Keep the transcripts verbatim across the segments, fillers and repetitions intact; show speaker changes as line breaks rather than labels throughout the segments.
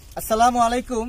আসসালামু আলাইকুম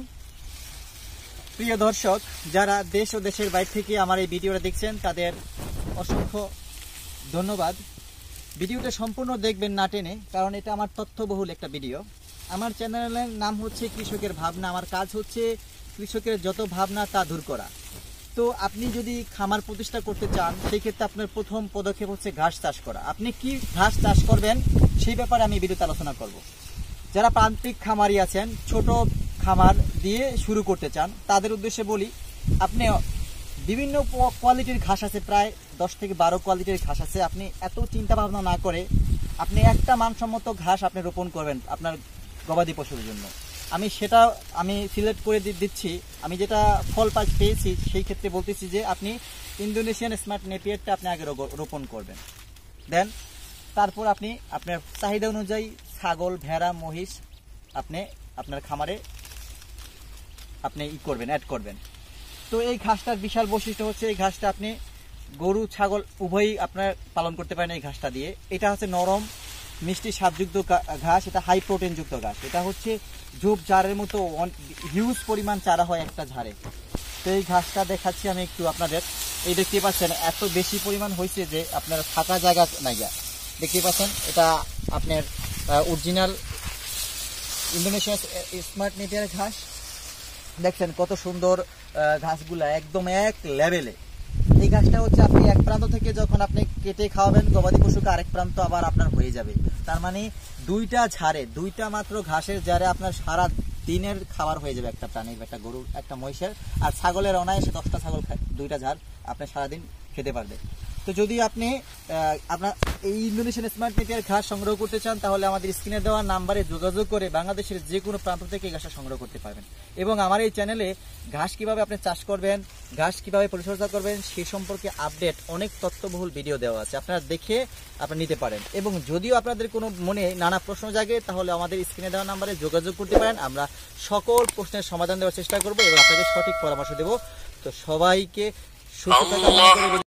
প্রিয় দর্শক, যারা দেশ ও দেশের বাইরে থেকে আমার এই ভিডিওটা দেখছেন তাদের অসংখ্য ধন্যবাদ। ভিডিওটা সম্পূর্ণ দেখবেন না টেনে, কারণ এটা আমার তথ্যবহুল একটা ভিডিও। আমার চ্যানেলের নাম হচ্ছে কৃষকের ভাবনা। আমার কাজ হচ্ছে কৃষকের যত ভাবনা তা দূর করা। তো আপনি যদি খামার প্রতিষ্ঠা করতে চান, সেই ক্ষেত্রে আপনার প্রথম পদক্ষেপ হচ্ছে ঘাস চাষ করা। আপনি কি ঘাস চাষ করবেন সেই ব্যাপারে আমি ভিডিওতে আলোচনা করব। যারা প্রান্তিক খামারি আছেন, ছোট খামার দিয়ে শুরু করতে চান, তাদের উদ্দেশ্যে বলি, আপনি বিভিন্ন কোয়ালিটির ঘাস আছে, প্রায় দশ থেকে বারো কোয়ালিটির ঘাস আছে। আপনি এত চিন্তা ভাবনা না করে আপনি একটা মানসম্মত ঘাস আপনি রোপণ করবেন আপনার গবাদি পশুর জন্য। আমি সেটা আমি সিলেক্ট করে দিচ্ছি। আমি যেটা ফল পাস পেয়েছি সেই ক্ষেত্রে বলতেছি যে আপনি ইন্দোনেশিয়ান স্মার্ট নেপিয়ারটা আপনি আগে রোপণ করবেন। দেন তারপর আপনি আপনার চাহিদা অনুযায়ী ছাগল, ভেড়া, মহিষ আপনি আপনার খামারে আপনি ই করবেন, অ্যাড করবেন। তো এই ঘাসটার বিশাল বৈশিষ্ট্য হচ্ছে এই ঘাসটা আপনি গরু, ছাগল উভয়ই আপনার পালন করতে পারেন এই ঘাসটা দিয়ে। এটা হচ্ছে নরম মিষ্টি স্বাদযুক্ত ঘাস, এটা হাই প্রোটিনযুক্ত ঘাস। এটা হচ্ছে ঝোপ ঝাড়ের মতো হিউজ পরিমাণ চারা হয় একটা ঝাড়ে। তো এই ঘাসটা দেখাচ্ছি আমি একটু আপনাদের। এই দেখতে পাচ্ছেন এত বেশি পরিমাণ হয়েছে যে আপনার ফাঁকা জায়গা নাই। দেখতে পাচ্ছেন এটা আপনার অরিজিনাল ইন্দোনেশিয়া স্মার্ট নেপিয়ার ঘাস। দেখছেন কত সুন্দর ঘাসগুলা, একদম এক লেভেলে। এই ঘাসটা হচ্ছে আপনি এক প্রান্ত থেকে যখন আপনি কেটে খাওয়াবেন গবাদি পশুকে, আরেক প্রান্ত আবার আপনার হয়ে যাবে। তার মানে দুইটা ঝাড়ে, দুইটা মাত্র ঘাসের ঝাড়ে আপনার সারা দিনের খাবার হয়ে যাবে একটা প্রাণীর, একটা গরুর, একটা মহিষের। আর ছাগলের অনায়াসে দশটা ছাগল দুইটা ঝাড় আপনি সারাদিন খেতে পারবে। তো যদি আপনি আপনার এই ইন্দোনেশিয়ান স্মার্ট নেপিয়ার ঘাস সংগ্রহ করতে চান, তাহলে আমাদের স্ক্রিনে দেওয়া নাম্বারে যোগাযোগ করে বাংলাদেশের যে কোনো প্রান্ত থেকে এই ঘাসটা সংগ্রহ করতে পারবেন। এবং আমার এই চ্যানেলে ঘাস কিভাবে আপনি চাষ করবেন, ঘাস কিভাবে পরিচর্যা করবেন সে সম্পর্কে আপডেট অনেক তথ্যবহুল ভিডিও দেওয়া আছে, আপনারা দেখে আপনারা নিতে পারেন। এবং যদিও আপনাদের কোনো মনে নানা প্রশ্ন জাগে, তাহলে আমাদের স্ক্রিনে দেওয়া নাম্বারে যোগাযোগ করতে পারেন। আমরা সকল প্রশ্নের সমাধান দেওয়ার চেষ্টা করব এবং আপনাদের সঠিক পরামর্শ দেব। তো সবাইকে সুস্থ থাকার